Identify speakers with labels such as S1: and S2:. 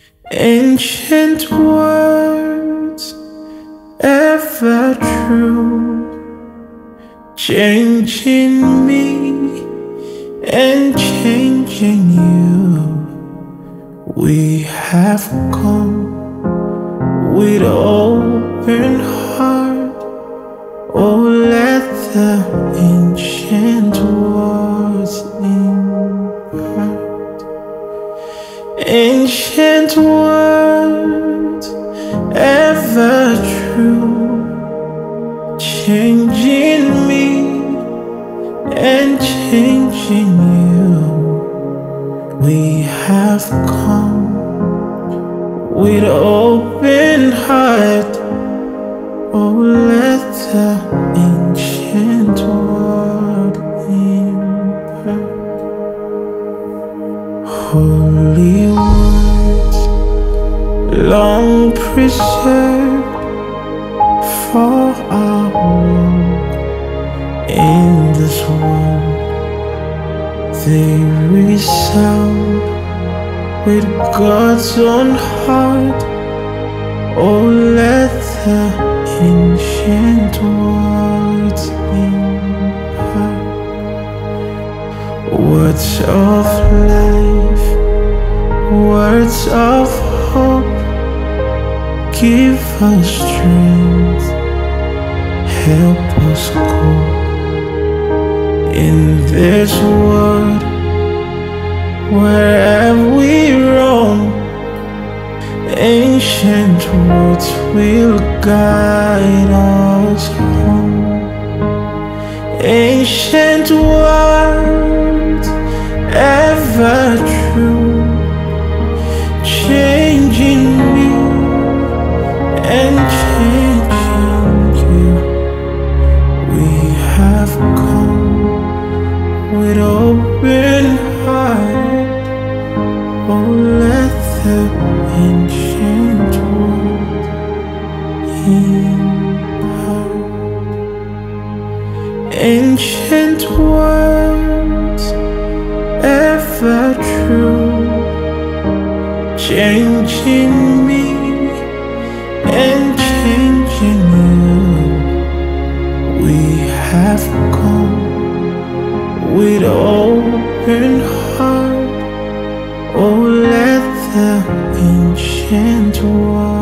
S1: Ancient words, ever true, changing me and changing you. We have come with open heart. Oh, let the ancient words impart. Ancient words, ever true, changing me and changing you. We have come with open heart. Oh, let the ancient word impart. Holy words, long preserved for our walk in this world. They resound with God's own heart. Oh, let the ancient words impart. Words of life, words of hope, give us strength, help us cope in this world. Wherever we roam, ancient words will guide us home. Ancient words, ever true, changing me and changing you. We have come with open heart. Oh, let the ancient words impart. Ancient words, ever true, changing me and changing you. We have come with open heart. Oh, let the ancient world